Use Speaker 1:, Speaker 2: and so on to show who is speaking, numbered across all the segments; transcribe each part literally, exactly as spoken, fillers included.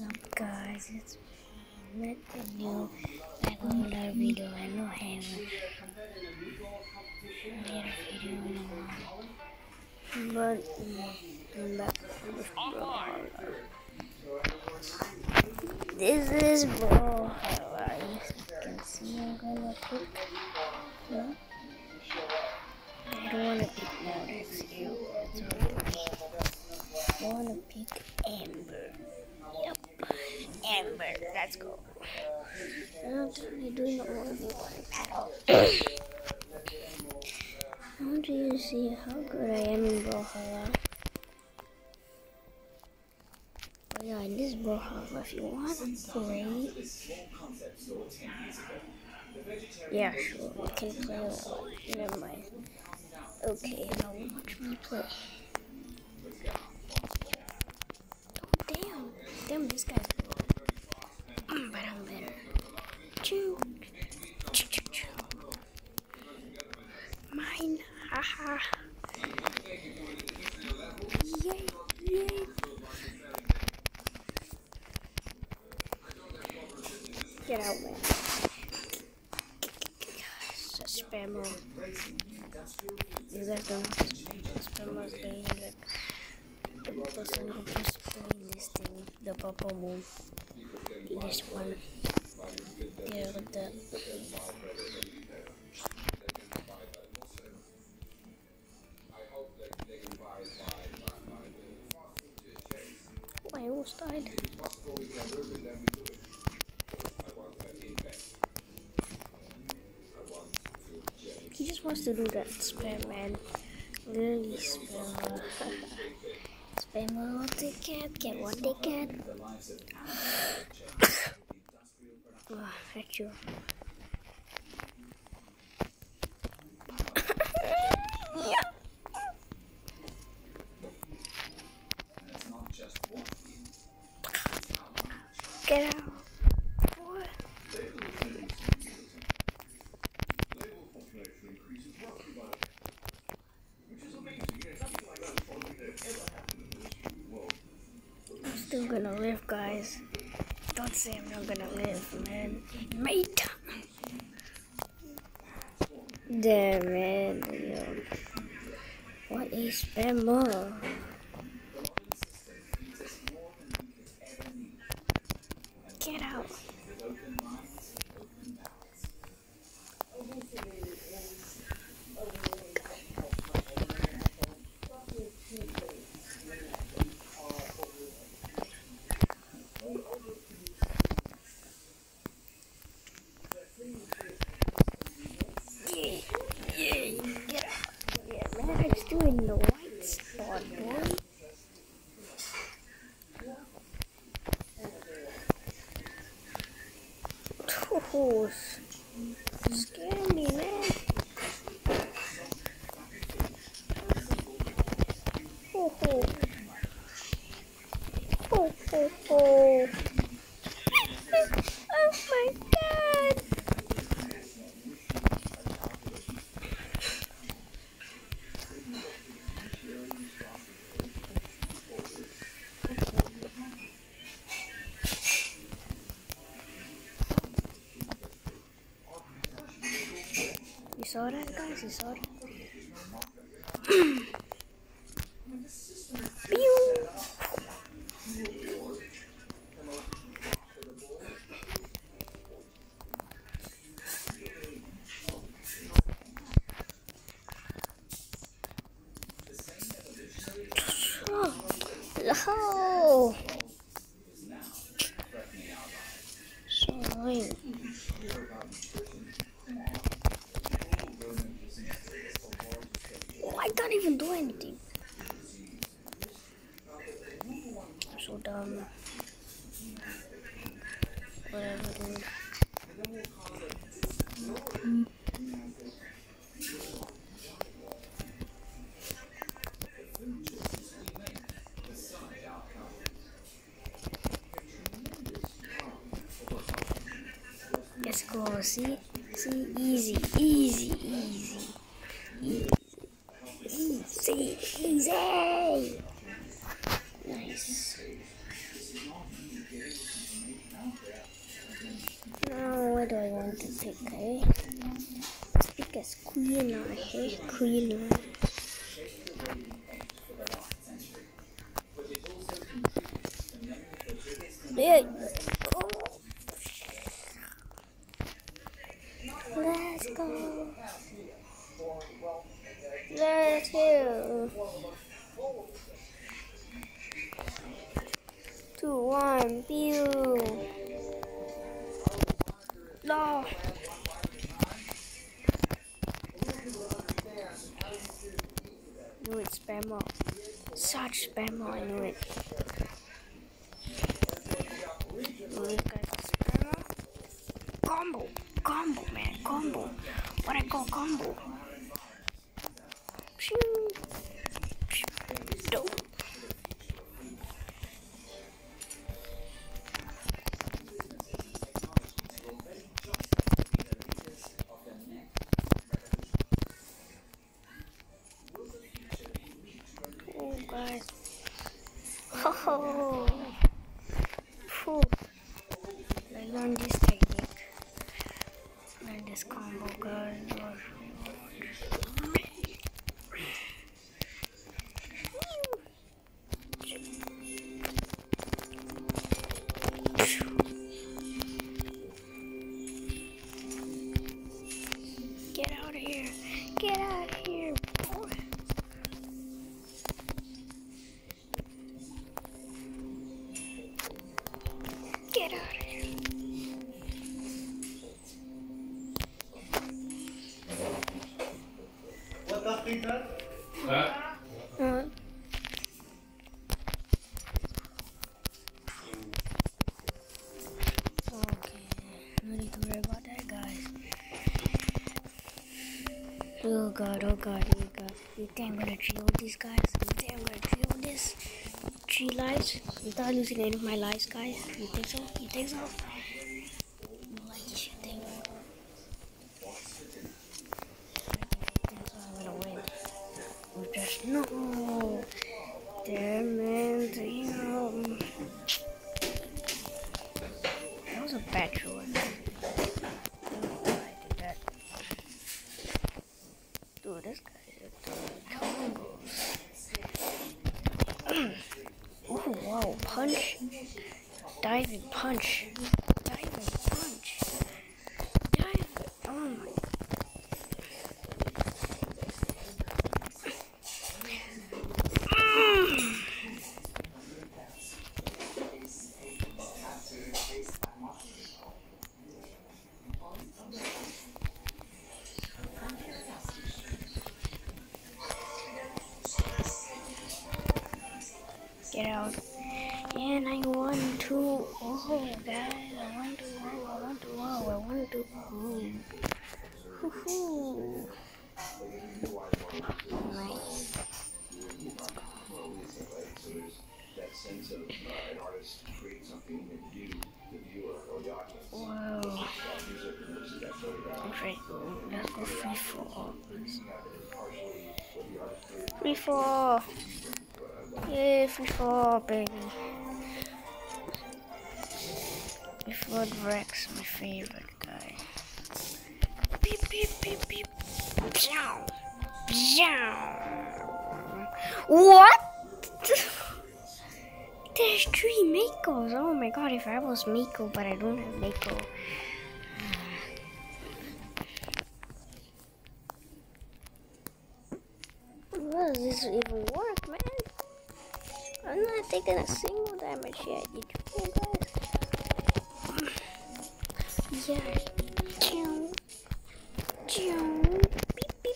Speaker 1: up, guys? It's me, with a new regular video. I know I haven't made a video in a while, but mm, I'm back with Brawlhalla. This is Brawlhalla. As you can see, I'm gonna pick. No, I don't wanna pick Mortis here. It's I wanna pick Amber. Yep, Amber. Let's go. I'm totally doing the only one battle. How do you see how good I am in Brawlhalla? But yeah, in this Brawlhalla, if you want to play, yeah, sure, we can play a lot. Never mind. Okay, now watch me play. Oh, damn. Damn, this guy's good. But I'm better. Choo. Choo, choo, choo. Mine. Haha. Yay, yay. Get out, man. It's a spammer. You guys don't know spammers being like the person who keeps playing this thing, the purple move. This one. Yeah, with that. Oh, I almost died. He just wants to do that spam, man. Literally spam. Spam what they get, get what they get. Oh, heck you. Get out. What? I'm still gonna live, guys. Don't say I'm not gonna live, man. Mate! Damn, man. Yo. What a spammer. Get out. Yeah, yeah, get out. Yeah, man, I'm still in the white spot, boy. Oh, scare me, man. Oh, oh, oh, oh, oh. Oh my God. You saw that, guys? You saw that? Pew! Oh! So annoying. Oh, I can't even do anything. I'm so dumb. Whatever, dude. Let's go. See? See? Easy. Easy. Easy. Easy. Easy. Easy. Nice. Okay. Speak as queen or hey queen. There you go. Let's go. Let's go. Two, one, pew. No. Knew it, spammer. Such spammer, I knew it. Knew it, guys, spammer. Combo, combo, man, combo. What I call combo. Pew. Pew. Dope. Oh, guys. Oh, oh. I learned this technique. Learn this combo, guys. Get out of here. Get out of here, boy. Get out of here.
Speaker 2: What that thing does?
Speaker 1: Huh? Uh, okay. No need to worry about that, guys. Oh god, oh god, oh god. You think I'm gonna trio these guys? You think I'm gonna trio this? Three lives without losing any of my lives, guys? You think so? You think so? Like you should think. I think so. I'm gonna win. We just no. Damn man, damn. That was a bad choice. Dude, this guy is doing combos. Oh wow, punch. Diving punch. Diving punch. Diving. Oh my. Get out. And I want to. Oh, guys, I want to. Oh, I want to. Oh, I want to. Oh. Woohoo. Nice. Whoa. Okay, let's go free fall. Free fall. Yay, free fall, baby. Before Rex, my favorite guy. Beep, beep, beep, beep. Pshaw. Pshaw. What? There's three Makos. Oh my god, if I was Mako, but I don't have Mako. How does this even work, man? I'm not taking a single damage yet. You do, guys? Yeah. Choo. Choo. Beep, beep.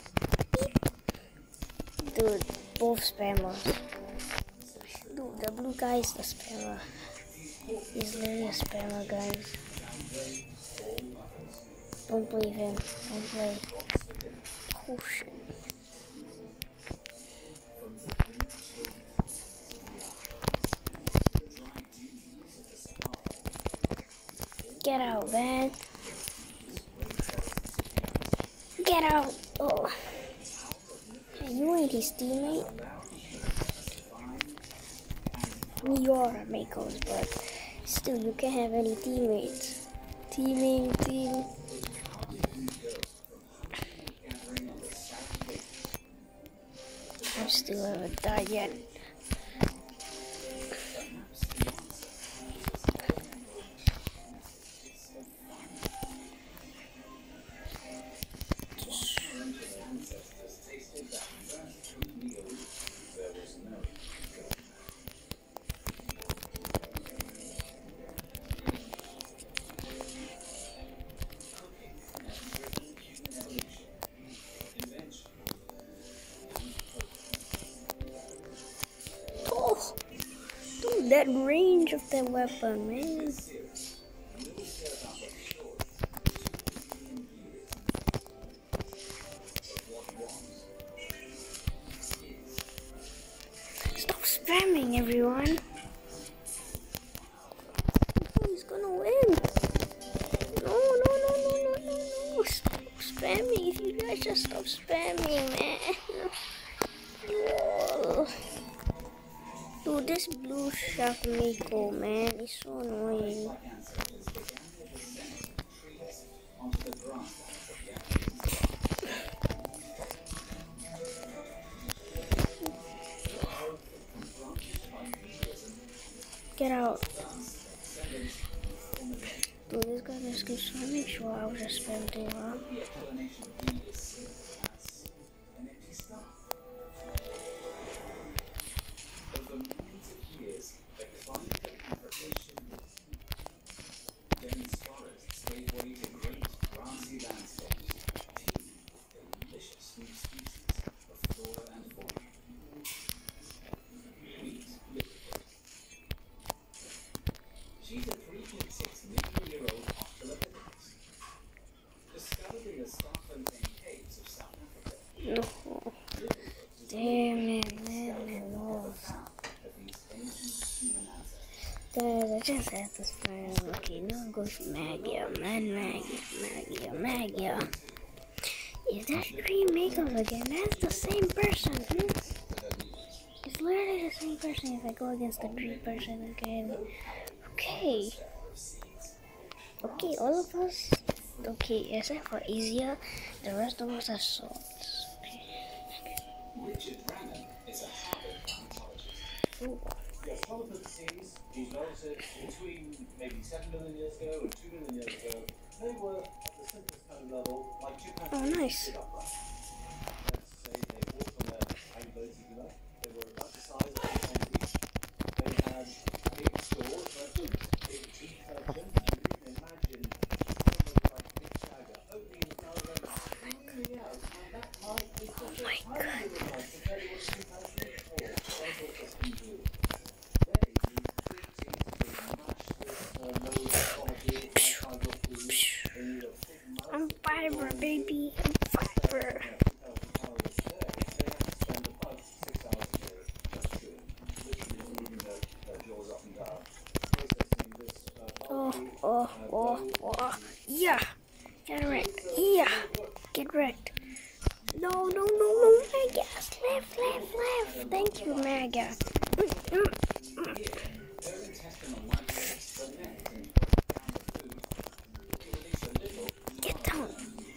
Speaker 1: Beep. Dude, both spammers. Dude, the blue guy is the spammer. He's literally a spammer, guys. Don't believe him. Don't play. Oh shit. Get out, man. Get out. Oh. Hey, you ain't his teammate. I mean, you are Makos, but still, you can't have any teammates. Teaming, team. still haven't died yet. That range of that weapon, man. Stop spamming, everyone. Oh, he's gonna win. No, no, no, no, no, no, no. Stop spamming. If you guys just stop spamming, man. Whoa. Dude, this blue shark Miko, man, is so annoying. Get out. Dude, this guy just keeps trying to make sure I was just spamming around.
Speaker 2: She's a three point six million year old Australopithecus, discovered in the Star-Fontaine caves of South Africa.
Speaker 1: No. Damn it, man, man, no. Guys, I just had to spam. Okay, now I'm going for Magia, man, Magia, Magia, Magia. Is that three makeup again? That's the same person, hmm? It's literally the same person if I go against the three person again. Okay. Okay, all of us. Okay, except for Izia, the rest of us have swords. Okay.
Speaker 2: Richard Brannan is a Harvard paleontologist.
Speaker 1: Ooh.
Speaker 2: The Australopithecines, these relatives between maybe seven million years ago and two million years ago, they were at the simplest kind of level, like two kinds
Speaker 1: Oh,
Speaker 2: of
Speaker 1: nice.
Speaker 2: stood upright. Let's say they walked on their hind legs, if you like. They were about the size of chimpanzees. They had big jaws, big teeth collection, and you can imagine almost like Mick Jagger opening his nose and screaming out, and that might be such a tiny little life compared to what chimpanzees or orcas can do. They use big teeth to mash this uh, nose quality of fiber food. They need a big mouth.
Speaker 1: I'm fiber, baby. I'm fiber. Oh, oh, oh, oh. Yeah. Get wrecked. Yeah. Get wrecked. No, no, no, no, Maga. Left, left, left. Thank you, Maga. Mm, mm, mm. Get down.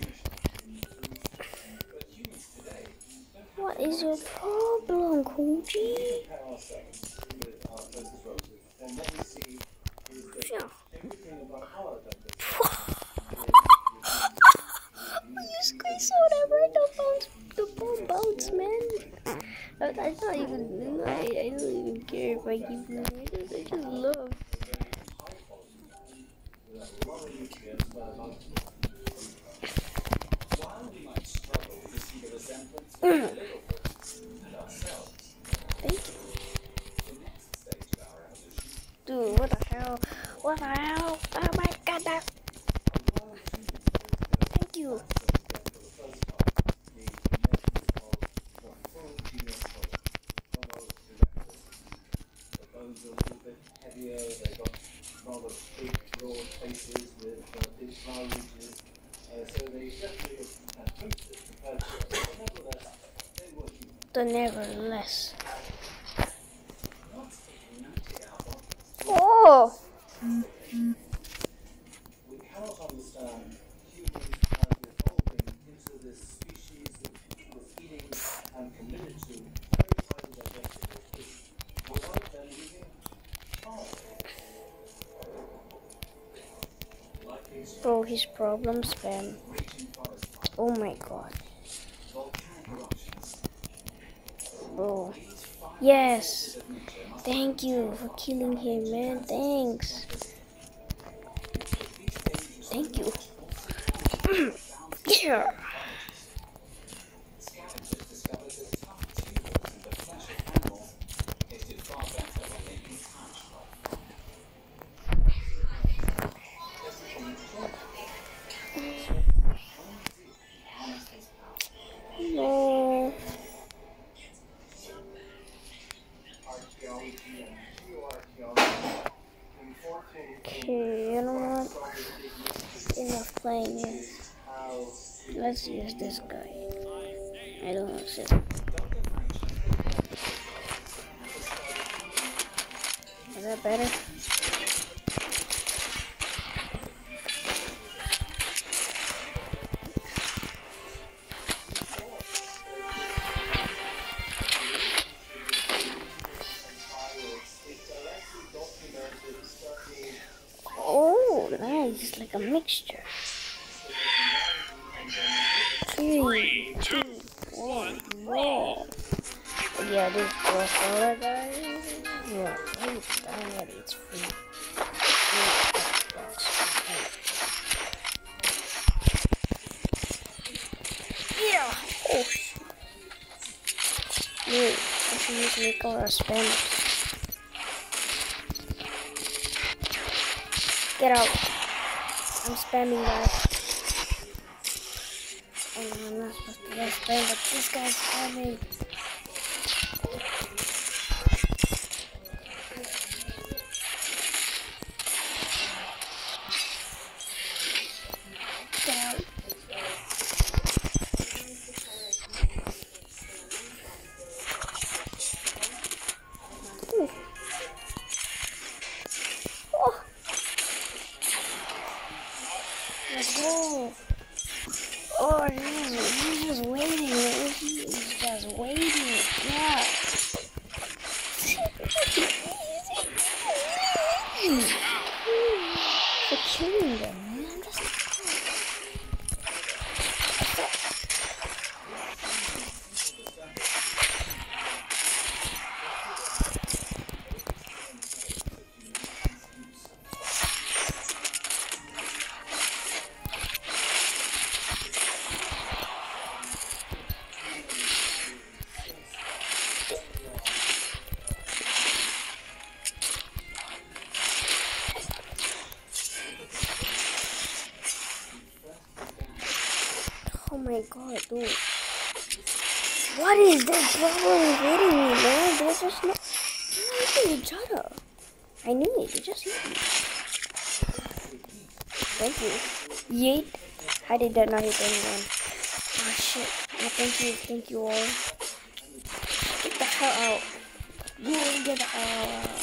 Speaker 1: What is your problem, Koji? Yeah. You squeezed out every the bones, the bone bones, man. I, I don't even, I, I don't even care if I keep doing it. I just, I just love. Mm. Thank you. Dude, what the hell? What the hell? Oh my god, that. Thank you. But nevertheless. Oh!
Speaker 2: We cannot understand humans as evolving into this species that was eating and committed to very
Speaker 1: Bro, his problem spam. Oh my god. Bro. Yes. Thank you for killing him, man. Thanks. Thank you. Yeah. No. Okay, you know what? Enough playing it. Let's use this guy. I don't know shit. Is that better? Oh, nice, like a mixture. Three, two, one, more. Yeah, this crossover guy. Yeah, it's done it. It's free. Yeah. Oh shit. Wait, I should use Nicola Spanish. Get out. I'm spamming that. Oh no, I'm not supposed to get spam, but this guy's spamming. Get out. Ooh. Oh. Let's go. Oh, he's, he's just waiting. He's just waiting. Yeah. For killing them, man. Just... Oh my god, dude. What is this problem with hitting me, man? They're just not hitting each other. I knew it, they just hit me. Thank you. Yeet. I did that not hit anyone. Oh shit. Oh, thank you, thank you all. Get the hell out. You get the hell out.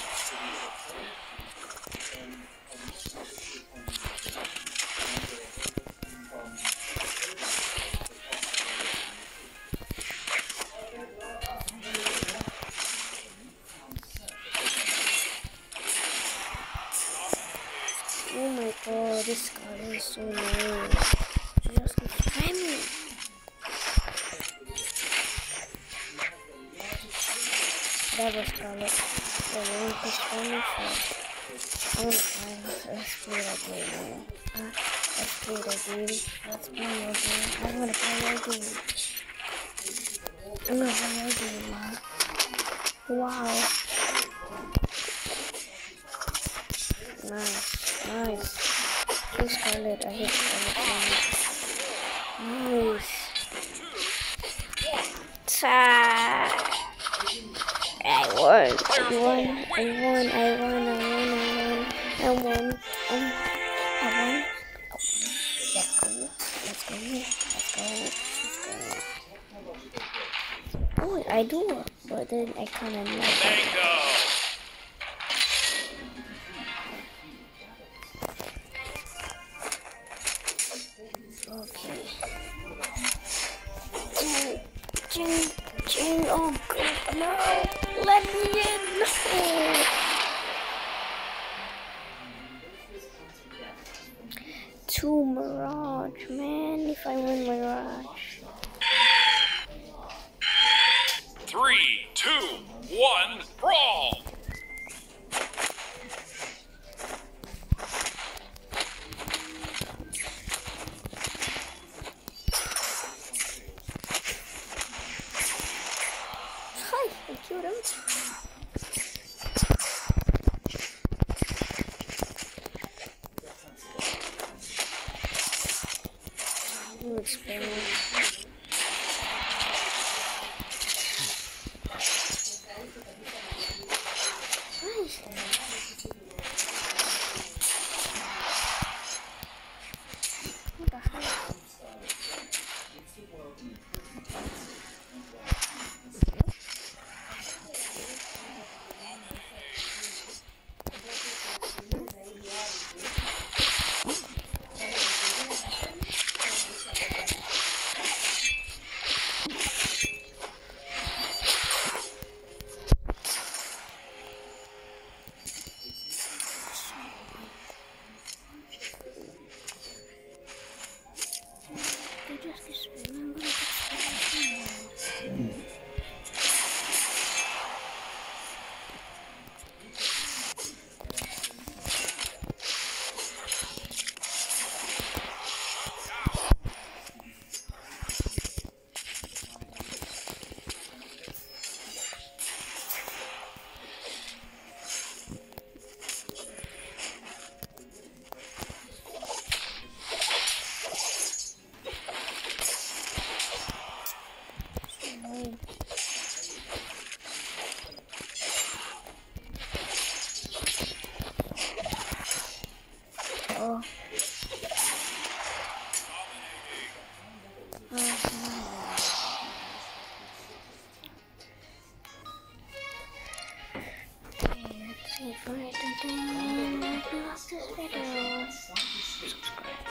Speaker 1: Oh my god, this guy is so nice. She just keeps spamming. That was Scarlet. The one who's spamming for. I want to let's play that game, man. Uh, let's play that game. Let's play your game. I want to play your game. I'm gonna play your game, man. Wow. Nice. Nice. Kill Scarlet. I hate Scarlet. Nice. Ta. I won. I won. I won. I won. I won. I won. I won. Um, I won. Let's go. Let's go. Let's go. Let's go. Oh, I do. But then I kind of know. Okay. Jing, jing, oh god, no! Let me in! No! two Mirage, man. If I win Mirage.
Speaker 3: Three, two, one, brawl!
Speaker 1: Hi, I killed him. New experiment. Nice. What the hell? I just remember the experiment. Oh.